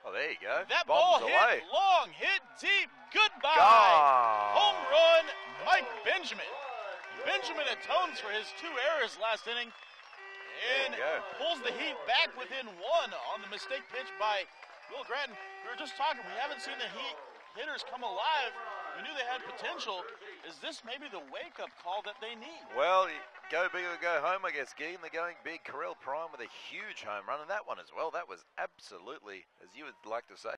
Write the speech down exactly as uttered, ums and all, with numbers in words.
Oh, there you go. That Bombs ball away. hit long, hit deep. Goodbye. Gone. Home run, Mike Benjamin. Benjamin atones for his two errors last inning and pulls the Heat back within one on the mistake pitch by Will Gratton. We were just talking, we haven't seen the Heat hitters come alive. We knew they had potential. Is this maybe the wake-up call that they need? Well, go big or go home, I guess, Geen. They're going big. Karel Prime with a huge home run, and that one as well. That was absolutely, as you would like to say,